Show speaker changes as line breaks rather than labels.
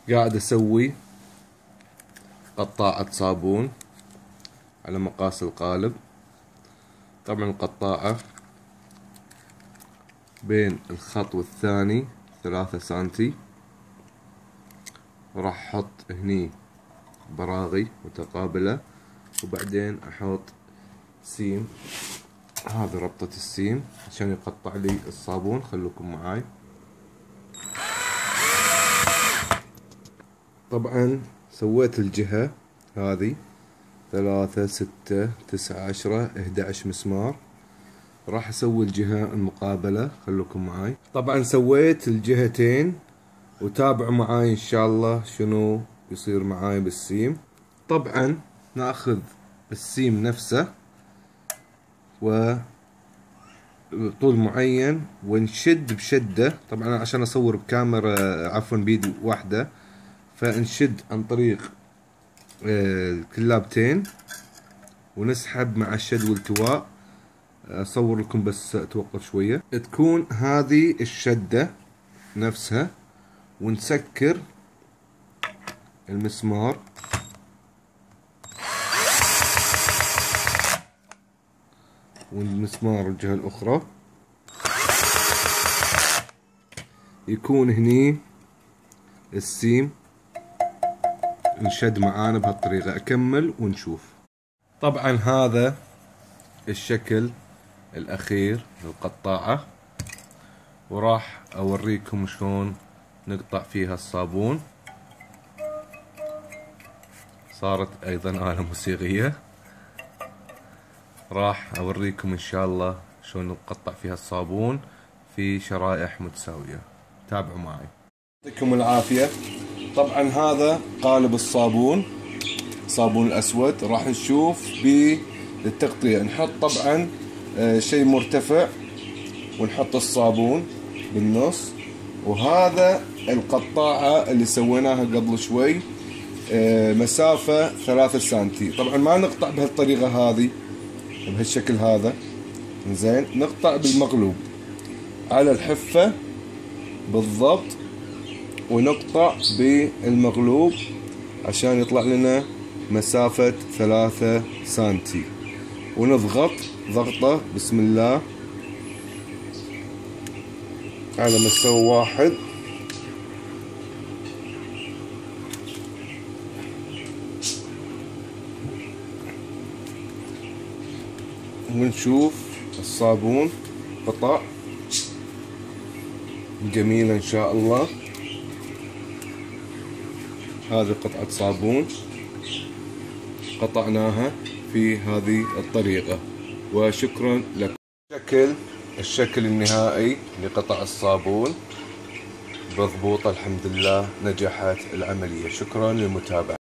قاعد اسوي قطاعة صابون على مقاس القالب. طبعا القطاعة بين الخط والثاني 3 سنتي، وراح احط هني براغي متقابلة، وبعدين احط سيم. هذه ربطة السيم عشان يقطع لي الصابون. خلوكم معاي. طبعا سويت الجهة هذه 3 6 9 10 11 مسمار. راح اسوي الجهة المقابلة. خلوكم معاي. طبعا سويت الجهتين، وتابعوا معاي ان شاء الله شنو يصير معاي بالسيم. طبعا ناخذ السيم نفسه وطول معين ونشد بشدة. طبعا عشان اصور بكاميرا عفوا بيد واحدة، فنشد عن طريق الكلابتين ونسحب مع الشد والتواء. اصور لكم بس اتوقف شوية. تكون هذه الشدة نفسها، ونسكر المسمار والمسمار الجهة الأخرى. يكون هني السيم انشد معانا بهالطريقة. أكمل ونشوف. طبعا هذا الشكل الأخير للقطاعة، وراح أوريكم شلون نقطع فيها الصابون. صارت أيضا آلة موسيقية. راح أوريكم إن شاء الله شلون نقطع فيها الصابون في شرائح متساوية. تابعوا معي. يعطيكم العافية. طبعا هذا قالب الصابون، صابون الأسود. راح نشوف بالتغطية. نحط طبعا شيء مرتفع، ونحط الصابون بالنص. وهذا القطاعة اللي سويناها قبل شوي، مسافة 3 سنتي. طبعا ما نقطع بهالطريقة هذه بهالشكل هذا، زين. نقطع بالمقلوب على الحفة بالضبط، ونقطع بالمقلوب عشان يطلع لنا مسافة 3 سنتي. ونضغط ضغطة بسم الله على مستوى واحد. ونشوف الصابون قطع جميلة ان شاء الله. هذه قطعة صابون قطعناها في هذه الطريقة، وشكرا لكم. الشكل النهائي لقطع الصابون بضبوط. الحمد لله نجحت العملية. شكرا للمتابعة.